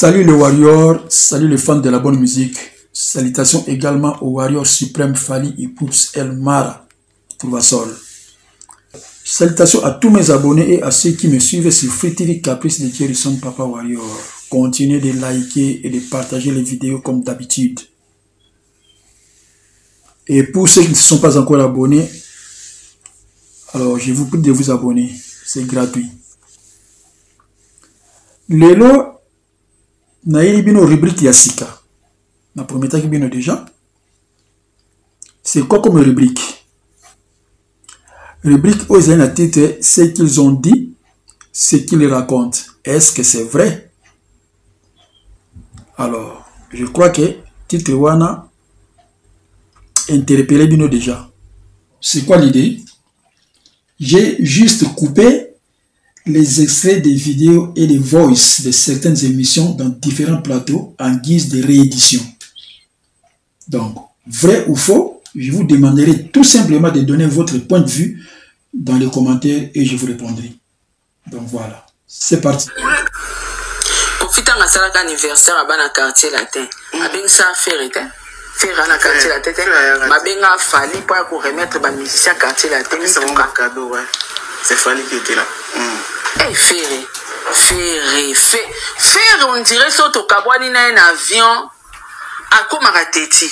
Salut les warriors, salut les fans de la bonne musique. Salutations également aux warriors suprêmes Fally Ipups El Mara Trouvasol. Salutations à tous mes abonnés et à ceux qui me suivent sur Free TV Caprice de Jerison Papa Warrior. Continuez de liker et de partager les vidéos comme d'habitude. Et pour ceux qui ne se sont pas encore abonnés, alors je vous prie de vous abonner, c'est gratuit. Lelo na bino rubrique Yassika. Na prometa ki bino déjà. C'est quoi comme rubrique? Rubrique aux un titre, ce qu'ils ont dit, ce qu'ils racontent. Est-ce que c'est vrai? Alors, je crois que titre wana interpellé bino déjà. C'est quoi l'idée? J'ai juste coupé les extraits des vidéos et des voices de certaines émissions dans différents plateaux en guise de réédition. Donc, vrai ou faux, je vous demanderai tout simplement de donner votre point de vue dans les commentaires et je vous répondrai. Donc voilà, c'est parti. Profitons à ça anniversaire à Bana quartier latin. Avec ça faire faire un quartier latin. Ma benga Fally pour remettre ma musicien quartier latin. C'est un cadeau, ouais. C'est Fally qui était là. Eh, Ferre, on dirait surtout Kabwani na un avion à Komarateti.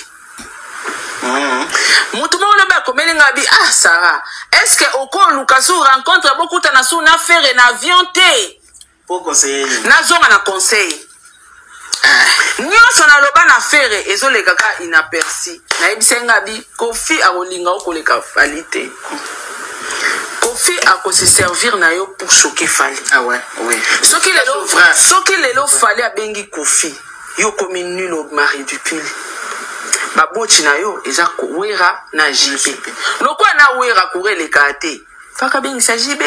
Moutouma on a comme ngabi ah Sarah. Est-ce que au cours Lukasu rencontre beaucoup de nations na faire un avion té? Pour conseiller. Na zonga na conseil. Nyonso na loba na faire ezo le kaka inaperçu. Na ebisenga bi Kofi a olinga okoleka qualité. Kofi a se servir na yo pour choquer Fally. Ah ouais, oui. Ce qu'il est là, Fally a bengi Kofi. Yo comme nul au mari du pile. Baboti na yo, eza wera na jibe. Loko na wera kure le kate. Faka bengi sa jibe.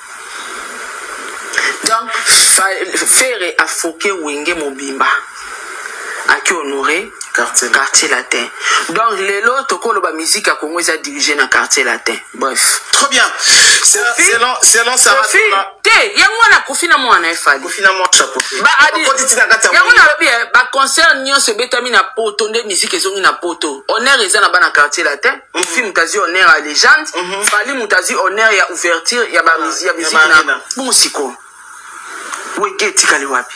Donc, Ferre a foqué wenge mobimba. A qui honoré quartier latin. Donc, les lots, toko la musique à Congo est dirigé dans quartier latin. Bref. Trop bien. Selon ça. Kofi, te, yangwana Kofi na mwana Fally. Kofi na mwana chapeau. Ba adi. Yangwana lobi ba concert nyo se betami na poto nde musique ezongi na poto. Honneur eza na bana quartier latin. Kofi mutazi honneur à légende. Fally mutazi honneur ya ouverture ya ba musique na musiko. Wenge tikali wapi.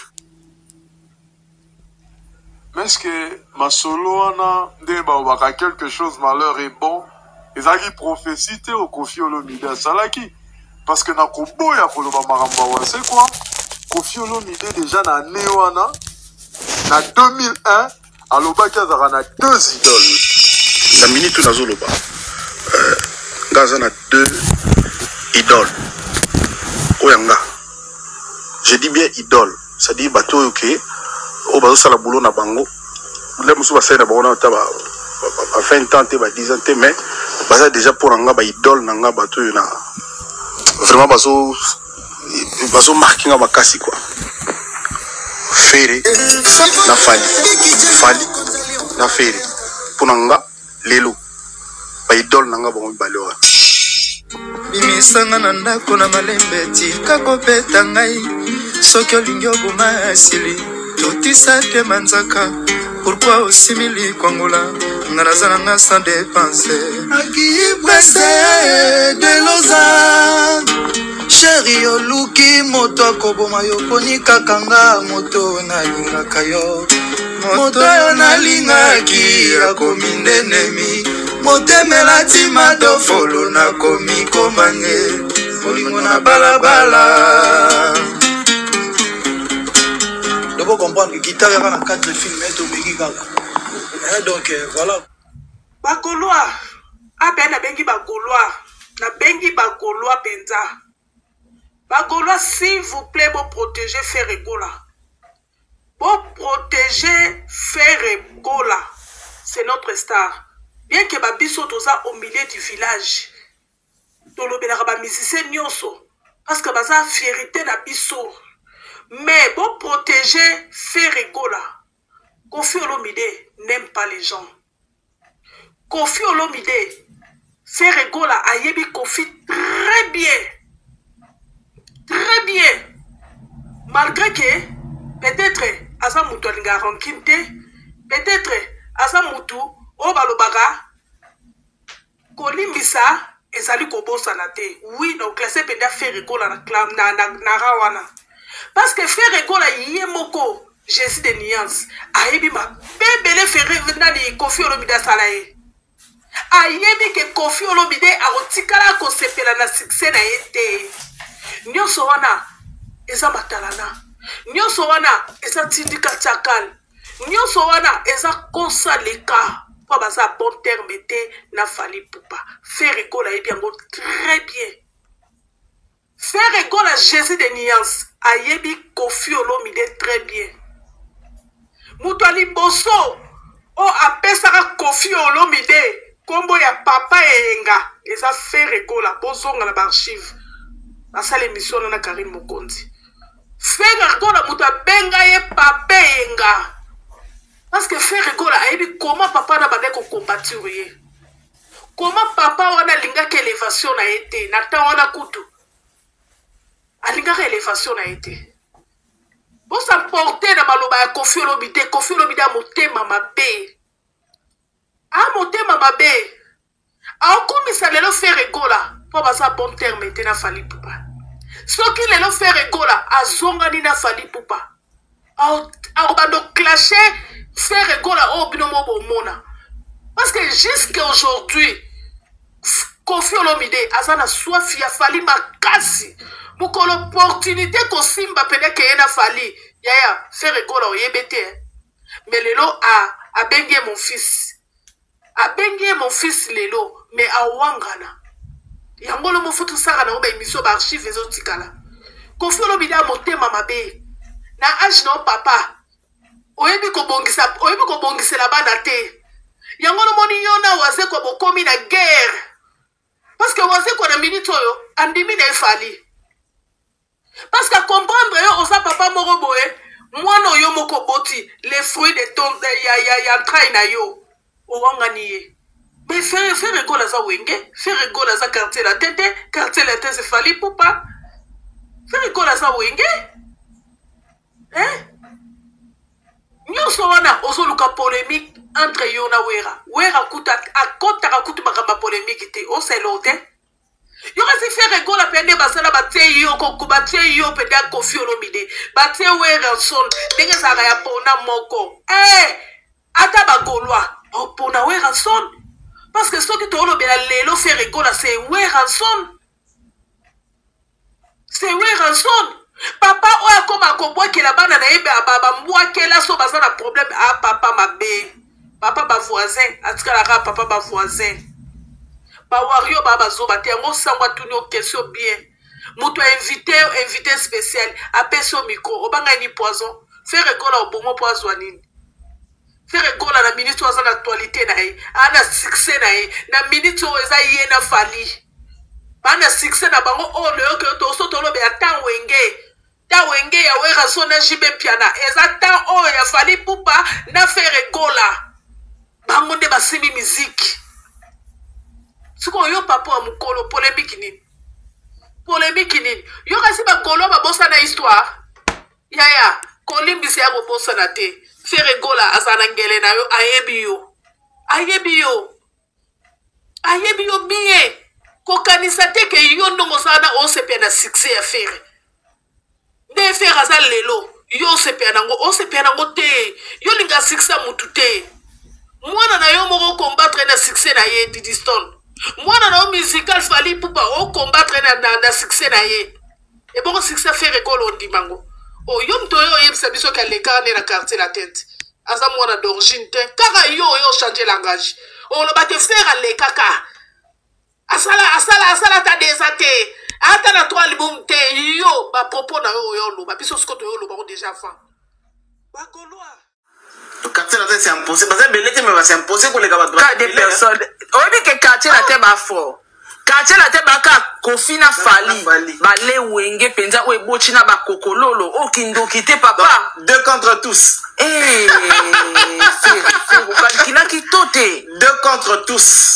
Mais est-ce que ma solo a quelque chose, malheur est bon, ils ont dit prophétie au Kofi Olomide Salaki. Parce que na Kobo ya Koloba Marambawa, c'est quoi? Kofi Olomide déjà na Néoana, na 2001, à Lobaka Zarana 2 idoles. La minute où Nazoloba, Gazana 2 idoles. Oyanga. Je dis bien idole, c'est-à-dire bateau ok. Au bas de la boulot na bango les musu ba na bango na taba a 20 ans te ba 10 ans te mais baza déjà pour nga ba idole na nga bato na vraiment bazo marqué nga makasi quoi. Ferre na Fally na Ferre pour nga lelo ba idole na nga bango balewa bimisanga na ndako na malembe tika kopeta ngai soki olingi obuma asili totisa te manzaka pourquoi osimili kwangola nga nazalanga sans dépense akiyipese de Lausanne chéri oluki moto akoboma yo poni kakanga moto nalingaka yo moto yo nalingaki akomi ndenemi motemela tima dofolo nakomi komange molingo na balabala. De vous comprendre que guitare y a 4 films et tout donc voilà. Bakoloa abe na bengi bakoloa na bengi bakoloa penza. Bakoloa s'il vous plaît pour protéger Ferre Gola. Pour protéger Ferre Gola. C'est notre star. Bien que babiso toza au milieu du village. Tolobelaka ba musicien nyonso parce que baza fierté na biso. Mais pour protéger Ferre Gola, Kofi Olomide n'aime pas les gens. Kofi Olomide, Ferre Gola a yebi Kofi très bien. Très bien. Malgré que, peut-être, aza mutu alinga rancune te peut-être aza mutu oyo balobaka kolimbisa ezali kobosana te. Oui, donc classé penda faire école na rawana. Parce que faire école yé moko Jésus de nuance. Ayebi ma bébélé faire nani Kofi Olomide salaye. Ayebi ke Kofi Olomide arotikala ko sepela na succès na yete. Nyonso wana eza matalana. Nyonso wana eza tindika chakal. Nyonso wana eza konsaleka. Pour baza bon terme te na Fally Ipupa. Faire école ayebi yango très bien. Faire école à Jésus de nuance. Ayebi Kofi Olomide très bien. Moutouali Bosso. O apesaka Kofi Olomide. Kombo ya papa enga. Eza faire école à bozonga na archive. Asa l'émission na Karim Mokonzi. Faire école à mouta benga ye papa enga. Parce que faire école à ebi comment papa na bande ko combattre. Comment papa wana linga ke élévation na été. Nata wana kutu. Alinga élévation na été. Pour s'emporter na maloba ya Kofi Olomide, Kofi Olomide a motema mabe. A motema mabe. A okomisa lelo faire école pour basa bon terme ete na Fally Ipupa. Soki lelo faire école azongani na Fally Ipupa. A bando clasher faire école au binomo bomona. Parce que jusqu'à aujourd'hui Kofi Olomide azana soif ya Fally makasi. Pour l'opportunité que Simba pene ke na Fally yaya faire école au yebete. Mais lelo a bengue mon fils. A bengue mon fils lelo mais a wangana. Yangolo mo futu saka na oba émission ba archive ezo tikala. Kofi Olomide a motema mabe. Na age no papa. Oyebi ko bongisa la bana te. Yangolo moni yona waze ko bokomi na guerre. Parce que waze ko na minute oyo andimi na Fally. Parce que comprendre yo osa papa moko boye, mwana yo moko boti les fruits de ton ya train na yo. Owangani. Mais faire école za wenge, faire école za quartier la tête, quartier la tête c'est Fally Ipupa. Faire école za wenge. Hein? Nyonso wana ozoluka polémique entre yo na Wera. Wera kuta akota kutu makamba polémique te. O c'est l'autre. Yo kasi faire école à pende basala batie yo ko batie yo pende Kofi Olomide. Batie Wera son ndenge saka ya pona moko. Ata bagolwa. O pona Wera son. Parce que ce qui te olobela lelo faire école c'est Wera son. C'est Wera son. Papa oya koma kobwa ke la bana na yebe ababa mbwa ke la so bazana problème papa mabe. Papa ba voisin, atikala ka papa ba voisin. Ba wario baba zo ba te ngo sangwa tuni o question bien. Muto invité spécial, apeso micro, obanga ni poison. Faire école au bon poison nini. Faire école na minute oza na actualité na ye, ana succès na ye, na minute o eza ye na Fally. Bana succès na bango o le que to so to lo be atan wenge. Ta wenge ya Wera so na jibe piana. Eza tan o ya Fally Ipupa na faire école. Bango de basimi musique. Siko yo papa mukolo polémique nini. Polémique nini. Yo kasi ba kolo ba bossa na histoire. Yaya, kolimbisi ya go bossa na te. Faire école azana ngele na yo ayebi yo. Ayebi yo. Ayebi yo bien. Kokanisa te ke yo ndongo sana o sepe na succès ya faire. Ne faire azal lelo. Yo sepe nango o sepe nango te. Yo linga succès mutu te. Mwana na yo moko combattre na succès na ye Didiston. Mwana na yo musical Fally Ipupa o combattre na succès na ye. E bon succès faire école on dimango. O yo mto yo yebisa biso ka lekane na quartier la tête. Aza mwana d'origine te. Kaka yo changer langage. O lo ba te faire le kaka. Asala ta desate. Ata na 3 album te yo ba propos na yo lo ba biso skoto yo lo ba déjà fan. Ba koloa. Le quartier la tête c'est imposé. Parce que belete mais c'est imposé pour les gars. Ka des personnes. On dit que quartier la tête ba fort. Quartier la tête ba ka Kofi na Fally. Ba le wenge penza o ebochi na ba kokololo o kindo kite papa. Donc, 2 contre tous. C'est kina ki tote. 2 contre tous.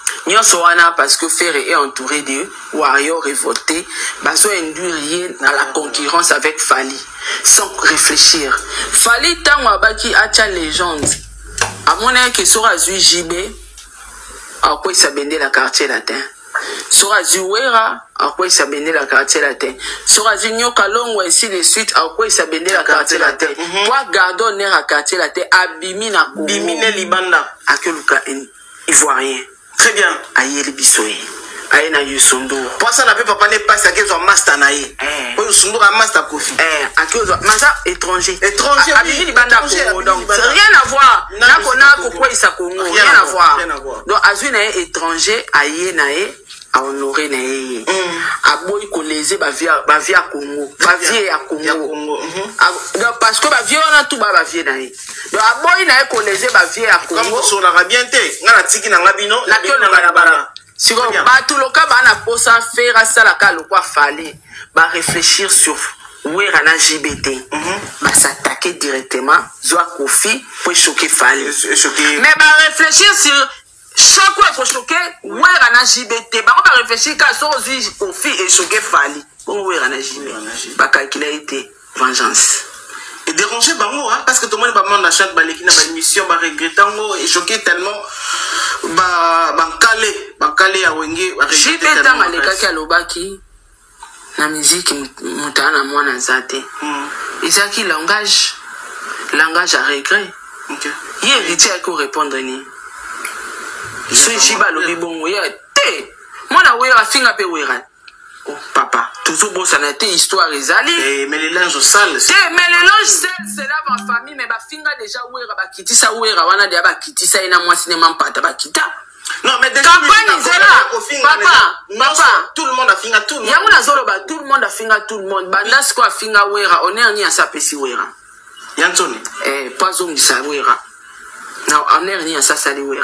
nyonso wana parce que Ferré est entouré de warriors révoltés bazo induire dans la concurrence avec Fali sans réfléchir. Fali tango abaki acha légende amona ke sora zui JB akoi sabende la quartier latin sora zui Wera akoi sabende la quartier latin sora zui Nyoka Longo ainsi de suite akoi sabende la quartier latin toi gardo ner à quartier latin abimi na Congo bimine libanda akeluka ivoirien. Très bien. Aïe les bisoye. Aïe na yusundo. Pour ça, on peut pas parler pas à qui ont master naïe. Pour yusundo a master Kofi. À qui ont master étranger. Étranger. Abimi libanda Congo. Donc rien à voir. Nako quoi isa Congo. Rien à voir. Donc azui na étranger aïe nae a honoré nae. Aboy ko lese ba via Congo. Ba via Congo. Donc parce que ba via on a tout ba via nae. Donc aboy nae ko lese ba via Congo. Comme sur la rabiente, ngana tiki na ngabino. La kyo na bara. Si on va tout le cas, on a posé faire ça la cale quoi fallait, bah réfléchir sur où est la JBT, bah s'attaquer directement, soit Kofi pour choquer Fali. Mais bah réfléchir sur chaque fois il faut choquer où est la JBT, bah on va réfléchir qu'à son Kofi et choquer Fali. Où est la JBT, bah calculer été vengeance. Et déranger bango hein parce que tout le monde va demander à chaque balé qui n'a pas émission va regretter et choquer tellement ba calé à wenge j'ai fait dans maleka ki alobaki na musique mutana mwana zate ezaki langage à regret il héritier ko répondre ni so jiba lobi bongo ya te mwana wera finga pe wera oh papa toujours bon ça n'a été histoire ezali mais les linges sales mais les linges sales c'est là ma famille mais ba finga déjà wera ba kitisa wera wana dia ba kitisa ina moi cinéma mpata ba kita. Non, mais déjà, papa, tout le monde a fini à tout le monde. Tout le monde a fini à tout le monde. Bandas quoi fini à Wera, on est ni à sa pesi Wera. Yantoni. Pas zone de sa Wera. Non, on est ni à sa sali Wera.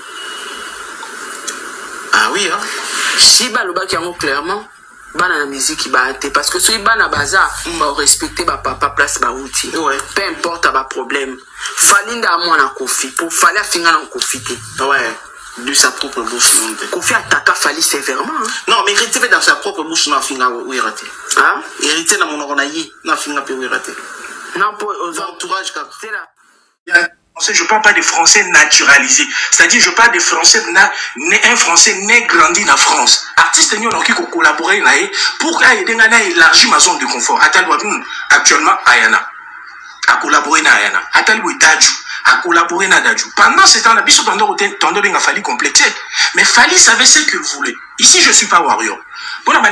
Ah oui, hein. Si baloba qui a clairement, bana la musique qui bat parce que si bana bazar, va respecter ba papa place ba outil. Peu importe ba problème. Falinda à moi na Kofi pour fallait finir en Kofi. Ouais. De sa propre bouche. Kofi attaqua Fali sévèrement. Non, mais hérité dans sa propre bouche, n'a finga ouirate. Hein? Hérité dans mon oreille, n'a finga pe ouirate. Non, pour aux entourages, c'est là. Je ne parle pas de français naturalisé. C'est-à-dire, je parle de français, un français né grandi en France. Artiste, nous avons collaboré pour aider à élargir ma zone de confort. Actuellement, Ayana a collaboré avec Ayana. Atalou Dadju a collaboré avec Dadju. Pendant ce temps, il a fallu complexer. Mais Fali savait ce qu'il voulait. Ici, je ne suis pas warrior. Pour la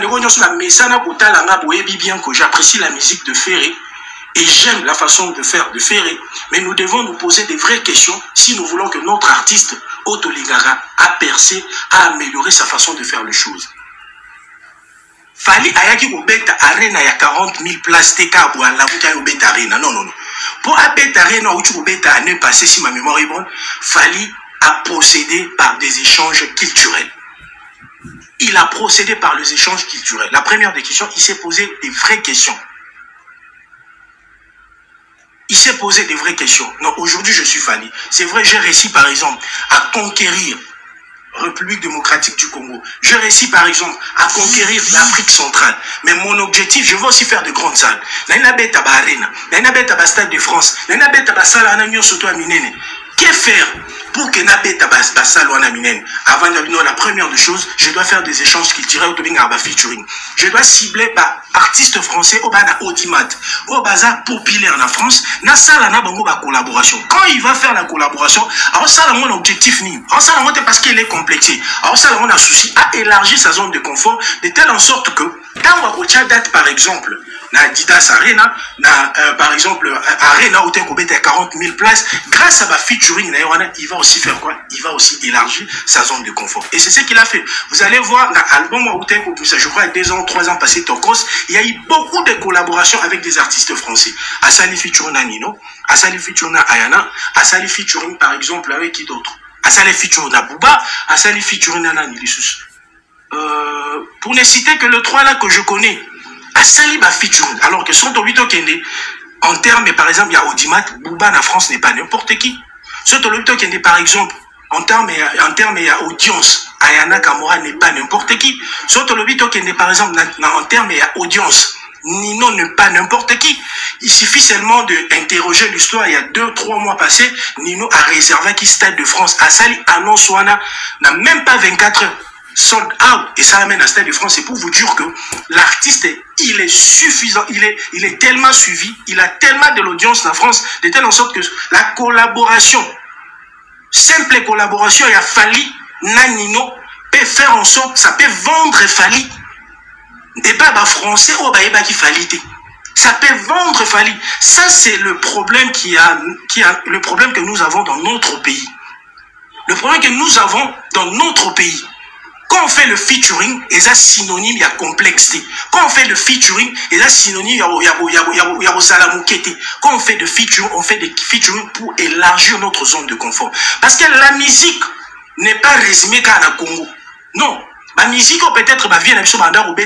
bien que j'apprécie la musique de Ferré. Et j'aime la façon de faire de Ferré, mais nous devons nous poser des vraies questions si nous voulons que notre artiste, Otto Lingara, a percé, a amélioré sa façon de faire les choses. Fali ayaki obeta arena ya 40 000 places teka pour la route ya obeta arena. Non, non, non. Pour abeta arena où tu obeta année passée, si ma mémoire est bonne, Fali a procédé par des échanges culturels. Il a procédé par les échanges culturels. La première des questions, il s'est posé des vraies questions. Il s'est posé des vraies questions. Non, aujourd'hui, je suis Fali. C'est vrai, j'ai réussi, par exemple, à conquérir République démocratique du Congo. J'ai réussi, par exemple, à conquérir l'Afrique centrale. Mais mon objectif, je veux aussi faire de grandes salles. Stade de France. Que faire pour que Nabé Tabas Bassaloana Minen? Avant de la première des choses, je dois faire des échanges culturels au featuring. Je dois cibler par artistes français au bana Audimat, au bazar populaire en France, na sala na bango ba collaboration. Quand il va faire la collaboration, alors ça mon objectif ni. Alors ça c'est parce qu'il est complexé. Alors ça on a souci à élargir sa zone de confort de telle en sorte que quand on va date par exemple na Adidas Arena, par exemple Arena où tu as 40 000 places, grâce à ma featuring, il va aussi faire quoi? Il va aussi élargir sa zone de confort. Et c'est ce qu'il a fait. Vous allez voir, dans l'album où je crois 2 ans, 3 ans passés, Tokos, il y a eu beaucoup de collaborations avec des artistes français. Asali featuring Nino, Asali featuring Ayana, Asali featuring par exemple avec qui d'autre? Asali featuring Bouba, Asali featuring Nani Lissus. Pour ne citer que le 3 là que je connais. Asali ba featuring, alors que son Tobito Kende, en termes, par exemple, il y a Audimat, Bouba en France n'est pas n'importe qui. Ce Tobito Kende, par exemple, en termes d'audience, Ayana Kamura n'est pas n'importe qui. Surtout le bito qui n'est par exemple en termes d'audience, Nino n'est pas n'importe qui. Il suffit seulement d'interroger l'histoire. Il y a 2-3 mois passés, Nino a réservé qui Stade de France à Sali, annonce Wana, n'a même pas 24 heures. Sold out. Et ça amène à Stade de France. C'est pour vous dire que l'artiste, il est suffisant, il est tellement suivi, il a tellement de l'audience en France, de telle en sorte que la collaboration, simple collaboration, il a fallu, Nanino, peut faire en sorte, ça peut vendre Fali. Et pas français, oh bah qui Fali. Ça peut vendre Fali. Ça c'est le problème le problème que nous avons dans notre pays. Le problème que nous avons dans notre pays. Quand on fait le featuring, il y a synonyme, il y a complexité. Quand on fait le featuring, il y a synonyme, il y a salamukete. Quand on fait de featuring, on fait des featuring pour élargir notre zone de confort. Parce que la musique n'est pas résumée qu'à la Congo. Non. La musique, peut-être, vient avec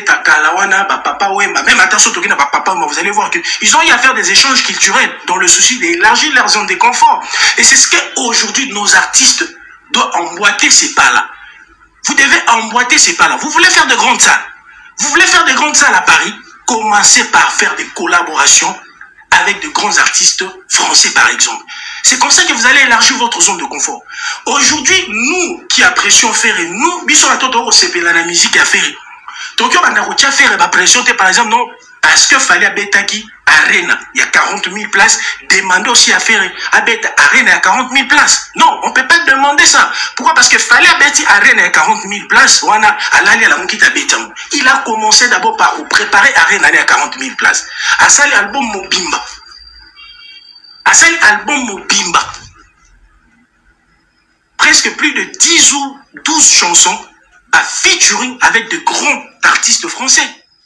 même attention, vous allez voir qu'ils ont eu à faire des échanges culturels dans le souci d'élargir leur zone de confort. Et c'est ce qu'aujourd'hui nos artistes doivent emboîter ces pas-là. Vous devez emboîter ces pas-là. Vous voulez faire de grandes salles. Vous voulez faire de grandes salles à Paris. Commencez par faire des collaborations avec de grands artistes français, par exemple. C'est comme ça que vous allez élargir votre zone de confort. Aujourd'hui, nous qui apprécions faire, nous, bisous à tout au CP, la musique à faire. Donc, on a faire la pression, par exemple, non, parce que fallait à Betaki Arena, il y a 40 000 places, demandez aussi à faire à Beta Arena, il y a 40 000 places. Non, on ne peut pas demander ça. Pourquoi? Parce que fallait à Beti Arena, il y a 40 000 places, on a à l'année à la Moukita Betam. Il a commencé d'abord par préparer Arena, il y a 40 000 places. À ça, l'album Mobimba. À ça, l'album Mobimba. Presque plus de 10 ou 12 chansons à featuring avec de grands artistes français.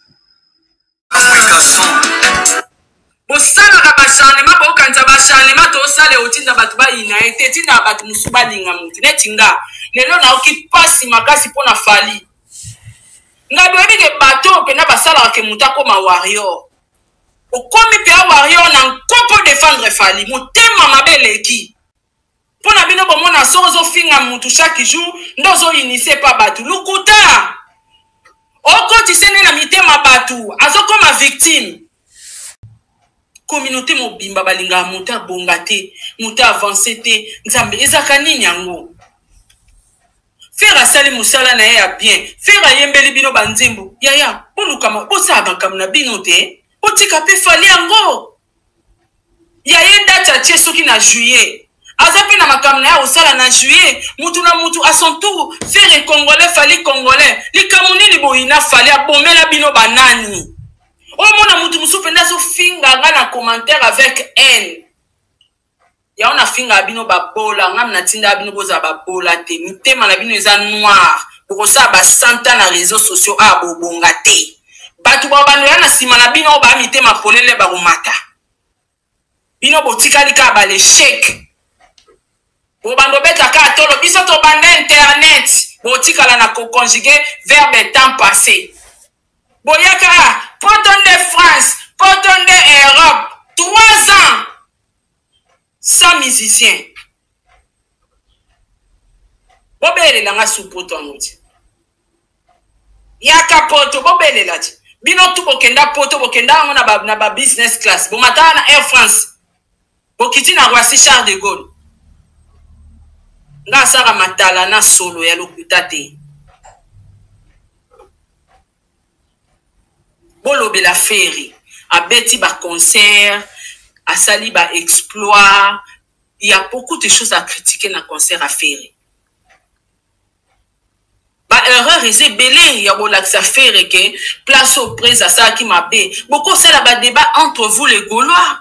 bosalaka bachanema bokanza bachanema tosala otinda bato bayina ete tinda bato musu balinga mutu neti nga lelo naoki pasi makasi mpona Fali nga boyebi ke bato mpena basalaka ke mutu akoma warrior okomi mpe a warrior na nkopo défendre Fali motema mabe eleki mpona bino bomona so ozofinga mutu chaque jour nde ozoinise pa bato lukuta okotisene na mitema bato azokoma victime. Communauté mobimba balinga muta bongate muta avancé te nzambe ezaka nini yango faire asali musala na ya bien faire yembeli bino banzembo yaya polukama bosaba kamna bino te otika pe Fali yango yaya data tie soki na juillet azapi na makamna ya osala na juillet mutu na mutu à son tour faire congolais Fali congolais likamuni liboina Fali abomela bino banani. Oh mon amour, tu penda so finga na commentaire avec haine. Ya on a finga bino babola, ngam na tinda bino boza babola te. Mitema na bino eza noir. Pour ça ba santa na réseaux sociaux a bobonga te. Batu ba bano ya na sima na bino ba mitema polele ba rumata. Bino botika lika ba l'échec. Bo bando beta ka tolo biso to banda internet. Botika la na conjuguer verbe temps passé. Boyaka Poton de France, Poton de Europe, 3 ans sans musicien. Bobele langa sous poton. Yaka poto, bobele lati. Bino tu bokenda poto, bokenda na ba business class. Bomata na Air France. Bokiti na Roissy Charles de Gaulle. Nga sara matala na solo ya lokuta te. Bolobe la féerie, à Betty ba concert, à Sali ba exploit, il y a beaucoup de choses à critiquer dans le concert à féerie. Ba erreur est belé, il y a beaucoup de féerie que place au près à ça qui m'a bé. Beaucoup c'est là débat entre vous les Gaulois.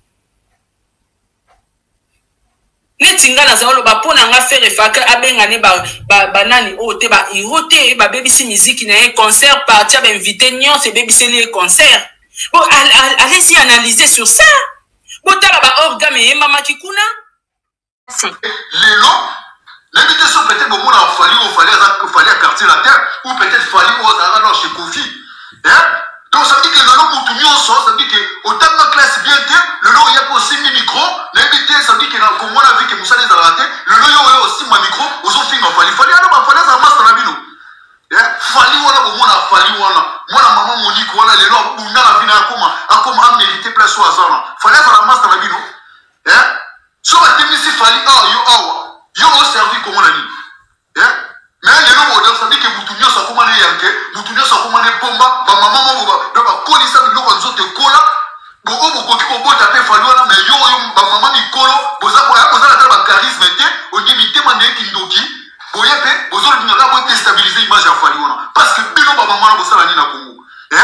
Netinga na zaolo ba pona nga faire faka abengane ba nani o te ba irote ba bebisi musique na un concert partir ba inviter nyon c'est bebisi les concert. Bon allez-y analyser sur ça. Bon tala ba orgame e mama kikuna. Lelo l'invité sont peut-être au monde fallait à quartier la terre ou peut-être fallait aux arabes chez Kofi. Hein? Donc ça dit que le long pour tout ça dit que autant de classe bien le long il y a aussi mi micro l'invité ça dit que dans comment on a vu que Moussa les a raté le long il y a aussi mon micro batunga la pour déstabiliser l'image à Faliona parce que bino ba maman ko sala ni na Congo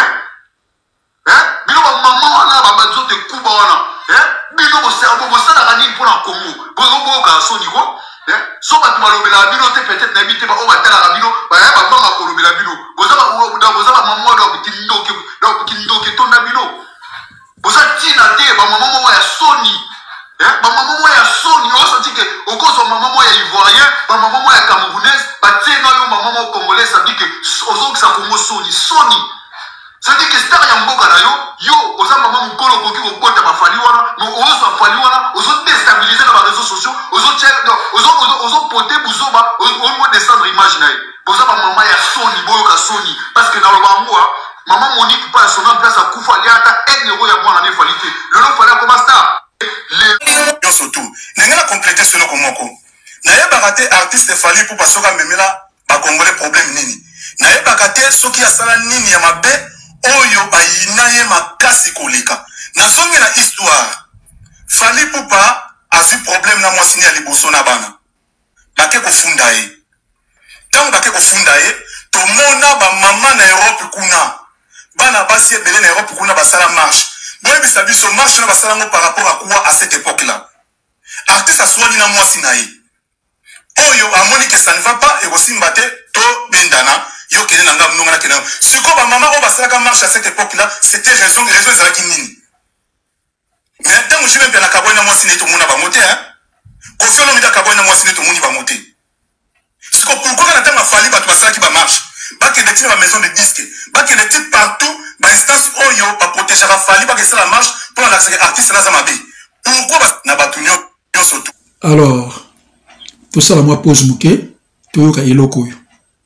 bino ba maman wana ba bazo te kuba wana bino ko sala ni pour na Congo bo ka so niveau so ba tumalobela bino te peut-être na bité ba o ba tala bino ba mama ko lobela bino boza ba maman do kindoke to na bino boza tina te ba maman ya Sony ba maman ya Sony on senti que au cause maman ya ivoirien ba maman ya camerounaise ba tena yo maman congolais ça dit que ozo ça Congo Sony ça dit que star ya mboka na yo oza maman mukolo koki kokota ba fali wana no ozo fali wana ozo déstabiliser na ba réseaux sociaux ozo poter buzoba ozo descendre image na boza ba maman ya Sony boyo ka Sony parce que dans le bango maman Monique pas son en place à kufa liata 1 euro ya mwana ne fali te le nom fallait comme ça les surtout n'engala compléter ce nom komoko na ye baraté artiste fali pour passer ka memela ba congolais problème nini na ye baraté soki asala nini ya mabe oyo bayina ye makasi koleka na zongi na histoire fali pupa azi problème na mwasini ya liboso na bana bake kofunda ye tango bake kofunda ye tomona ba mama na Europe kuna bana basi ebele na Europe kuna basala marche boye biso marche na basala ngo par rapport à quoi à cette époque là artiste aswani na mwasi na ye oyo amoni que ça ne va pas et aussi mbate to bendana yo kene na ngam nonga na kena siko ba mama o basala ka marche à cette époque là c'était raison ezalaki nini mais tango jibe mpena kabona na mwasi na to mona ba moté Kofi Olomide kabona na mwasi na to moni ba moté siko pourquoi na tango fali ba basala ki ba marche ba ke de la maison de disque ba ke de partout ba instance oyo ba protéger ba fali ba que ça la marche pour l'accès artiste na zamabe pourquoi na batunyo yo surtout alors tout ça la moi pose muke toyoka eloko yo.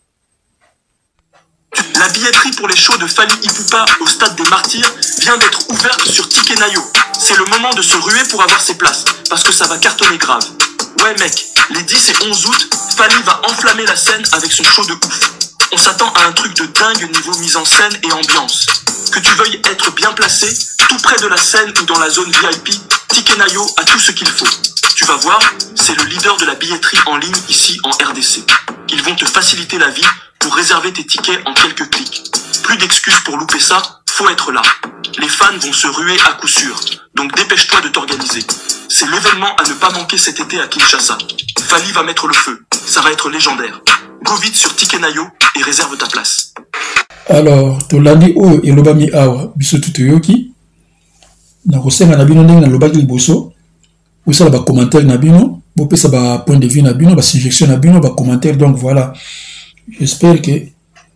La billetterie pour les shows de Fally Ipupa au stade des Martyrs vient d'être ouverte sur Ticketnayo. C'est le moment de se ruer pour avoir ses places, parce que ça va cartonner grave. Ouais mec, les 10 et 11 août, Fally va enflammer la scène avec son show de ouf. On s'attend à un truc de dingue niveau mise en scène et ambiance. Que tu veuilles être bien placé, tout près de la scène ou dans la zone VIP, Ticketnayo a tout ce qu'il faut. Tu vas voir, c'est le leader de la billetterie en ligne ici en RDC. Ils vont te faciliter la vie pour réserver tes tickets en quelques clics. Plus d'excuses pour louper ça, faut être là. Les fans vont se ruer à coup sûr, donc dépêche-toi de t'organiser. C'est l'événement à ne pas manquer cet été à Kinshasa. Fally va mettre le feu, ça va être légendaire. Go vite sur Ticketnayo et réserve ta place. Alors, tolandi oyo elobami awa biso tutoyoki na kosenga na bino ndenge na lobaki liboso osala ba commentaire na bino bopesa ba point de vue na bino ba suggestion na bino ba commentaire donc voilà. J'espère que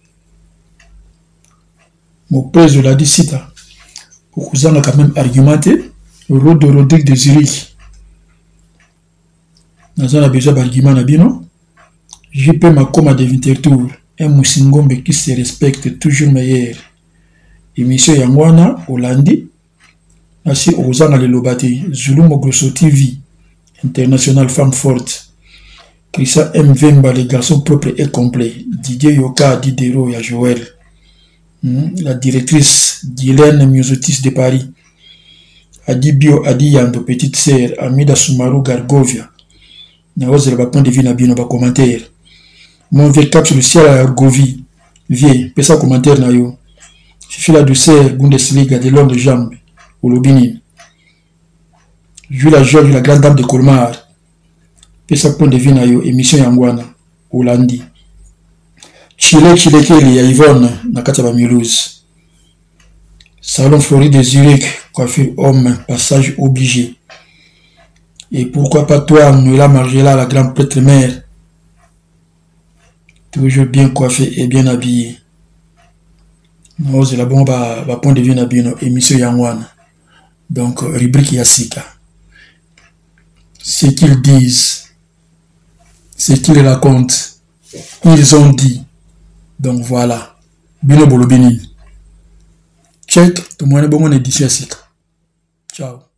mon père l'a dit sita pour vous en quand même argumenté le rôle de Rodrigue de Zurich. Nous avons besoin d'arguments na bino. Je peux ma coma de Winterthur, un Moussingombe qui se respecte toujours meilleur. Émission Yangwana, Hollandi, ainsi aux ans à l'Elobati, Zulu Mogrosso TV, International Femme Forte. Christian M. Vemba, les garçons propres et complets. Didier Yoka, Didero, et Joël. La directrice Guylaine Miosotis de Paris. Adi Bio, Adi Yando, petite sœur, Amida Soumarou, Gargovia. Naoze le point de vue na bino ba commentaire. Mon vieux cap sur le ciel à Govi. Vieux, pesa commentaire na yo. Fifi la douceur, Bundesliga de l'homme de jambes. Ou l'obini. Jules Georges, la grande dame de Colmar. Pesa point de vue na yo émission Yangwana Hollandi. Chile Keli ya Yvonne na kati ba Mulhouse. Salon Floride de Zurich, coiffure homme, passage obligé. Et pourquoi pas toi, Noëlla Margela, la grande prêtre mère. Toujours bien coiffé et bien habillé. Non, c'est la bombe à point de vue na bino émission Yangwana. Donc rubrique Yassika. Ce qu'ils disent, ce qu'ils racontent, ils ont dit. Donc voilà. Bino Bolobini. Check, tout le monde est bon, on est d'ici à Sika. Ciao.